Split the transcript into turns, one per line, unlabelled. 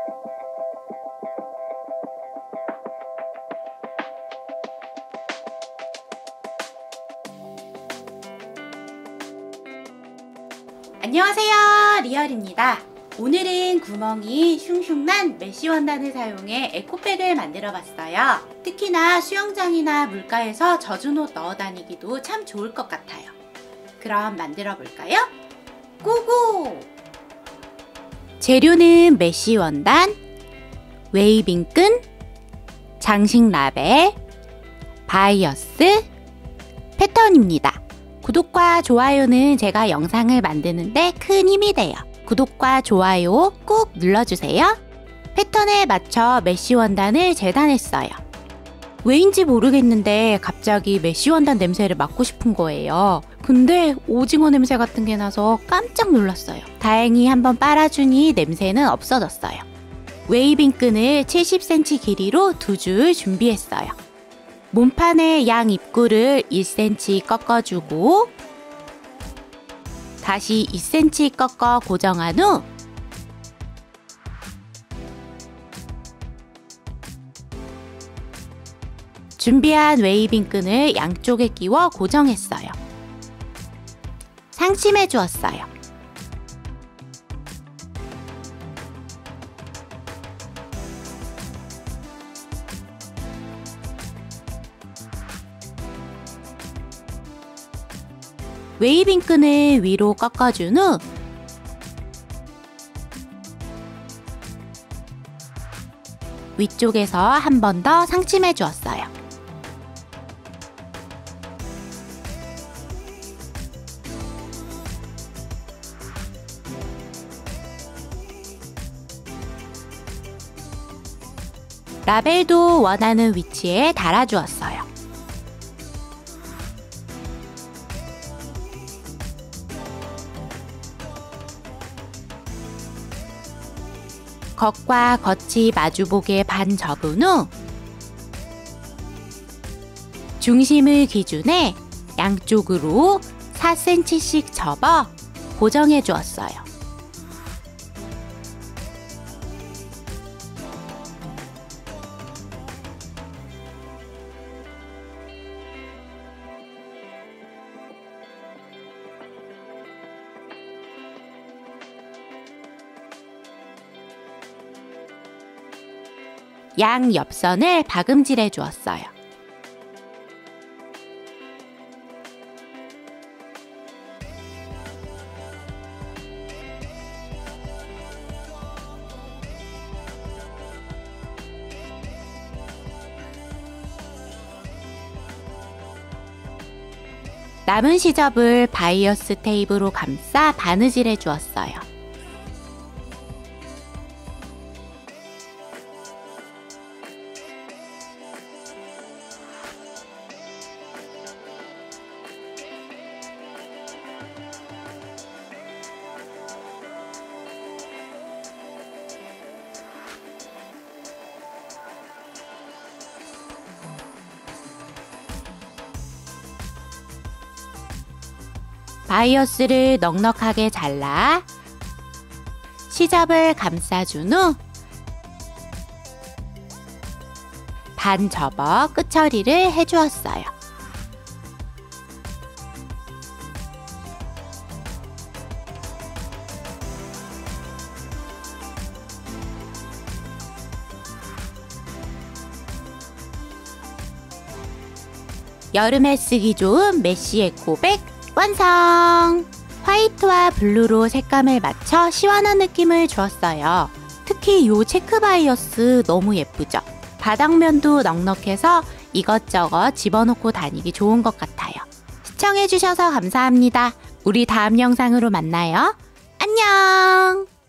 안녕하세요, 리얼입니다. 오늘은 구멍이 슝슝 난 메쉬 원단을 사용해 에코백을 만들어 봤어요. 특히나 수영장이나 물가에서 젖은 옷 넣어 다니기도 참 좋을 것 같아요. 그럼 만들어 볼까요? 고고! 재료는 메쉬 원단, 웨이빙 끈, 장식 라벨, 바이어스, 패턴입니다. 구독과 좋아요는 제가 영상을 만드는데 큰 힘이 돼요. 구독과 좋아요 꾹 눌러주세요. 패턴에 맞춰 메쉬 원단을 재단했어요. 왜인지 모르겠는데 갑자기 메쉬 원단 냄새를 맡고 싶은 거예요. 근데 오징어 냄새 같은 게 나서 깜짝 놀랐어요. 다행히 한번 빨아주니 냄새는 없어졌어요. 웨이빙 끈을 70cm 길이로 2줄 준비했어요. 몸판의 양 입구를 1cm 꺾어주고 다시 2cm 꺾어 고정한 후 준비한 웨이빙 끈을 양쪽에 끼워 고정했어요. 상심해 주었어요. 웨이빙 끈을 위로 꺾어준 후 위쪽에서 한 번 더 상심해 주었어요. 라벨도 원하는 위치에 달아주었어요. 겉과 겉이 마주보게 반 접은 후 중심을 기준에 양쪽으로 4cm씩 접어 고정해 주었어요. 양 옆선을 박음질해 주었어요. 남은 시접을 바이어스 테이프로 감싸 바느질해 주었어요. 바이어스를 넉넉하게 잘라 시접을 감싸준 후 반 접어 끝처리를 해주었어요. 여름에 쓰기 좋은 메쉬 에코백 완성! 화이트와 블루로 색감을 맞춰 시원한 느낌을 주었어요. 특히 이 체크 바이어스 너무 예쁘죠? 바닥면도 넉넉해서 이것저것 집어넣고 다니기 좋은 것 같아요. 시청해주셔서 감사합니다. 우리 다음 영상으로 만나요. 안녕!